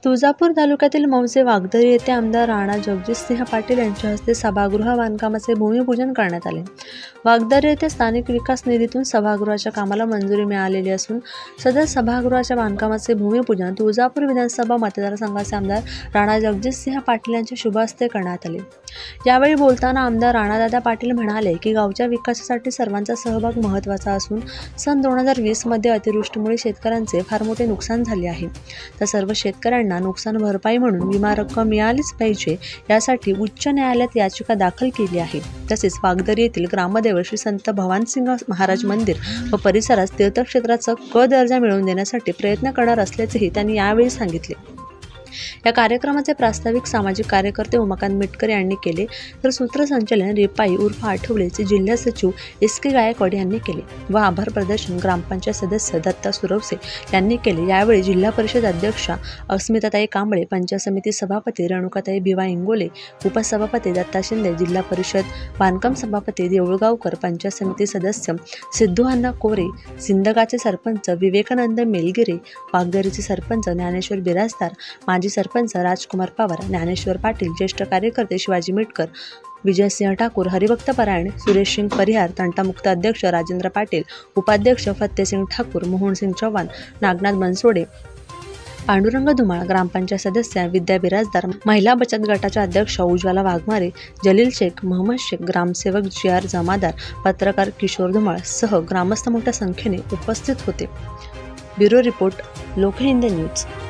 तुळजापूर तालुक्यातील मौजे वागदरी येथे आमदार राणा जगजितसिंह पाटील यांच्या हस्ते सभागृह बांधकामाचे भूमिपूजन करण्यात आले। वागदरी येथे स्थानिक विकास निधीतून सभागृहाच्या कामाला मंजुरी मिळालेली असून सदर सभागृहाच्या बांधकामाचे भूमिपूजन तुळजापूर विधानसभा मतदारसंघाचे आमदार राणा जगजितसिंह पाटील यांच्या शुभ हस्ते करण्यात आले। यावेळी बोलताना आमदार राणादादा पाटील म्हणाले की गावच्या विकासासाठी सर्वांचा सहभाग महत्त्वाचा असून सन 2020 मध्ये अतिवृष्टीमुळे शेतकऱ्यांचे फार मोठे नुकसान झाले आहे। तर सर्व शेतकऱ्यांना नुकसान भरपाई म्हणून विमा रक्कम मिळालीच पाहिजे यासाठी उच्च न्यायालयात याचिका दाखल केली आहे। तसेच वागदरी येथील ग्रामदेव श्री संत भवानसिंग महाराज मंदिर व परिसरास तीर्थक्षेत्राचा क दर्जा मिळवून देण्यासाठी प्रयत्न करणार असल्याचेही त्यांनी यावेळी सांगितले। या कार्यक्रमाचे प्रास्ताविक सामाजिक कार्यकर्ते उमाकांत मिटकर यांनी केले, तर सूत्रसंचालन रिपाई उर्फ आठवलेचे जिल्हा सचिव SK गायकवाड यांनी केले व आभार प्रदर्शन ग्रामपंचायत सदस्य दत्ता सुरवसे यांनी केले। यावेळी जिल्हा परिषद अध्यक्षा अस्मिताताई कांबळे, पंचायत समिती सभापती रेणुकाताई भिवा इंगोले, उपसभापती दत्ता शिंदे, जिल्हा परिषद बांधकाम सभापती देऊळगावकर, पंचायत समिती सदस्य सिद्धू कोरे, सिंदगाचे सरपंच विवेकानंद मेलगिरे, वागदरीचे सरपंच ज्ञानेश्वर बिराजदार, माजी सरपंच राजकुमार पवार, ज्ञानेश्वर पाटील, ज्येष्ठ कार्यकर्ते शिवाजी मिटकर, विजयसिंह ठाकूर, हरिभक्त परायण, सुरेश सिंग परिहार, तंटामुक्त अध्यक्ष राजेंद्र पाटील, उपाध्यक्ष फतेसिंग ठाकूर, मोहनसिंग चव्हाण, नागनाथ बनसोडे, पांडुरंग धुमाळ, ग्रामपंचायत सदस्य विद्या बिराजदार, महिला बचत गटाच्या अध्यक्ष उज्ज्वला वाघमारे, जलील शेख, मोहम्मद शेख, ग्रामसेवक GR जमादार, पत्रकार किशोर धुमाळ सह ग्रामस्थ मोठ्या संख्येने उपस्थित होते। Bureau report, Lokhind news.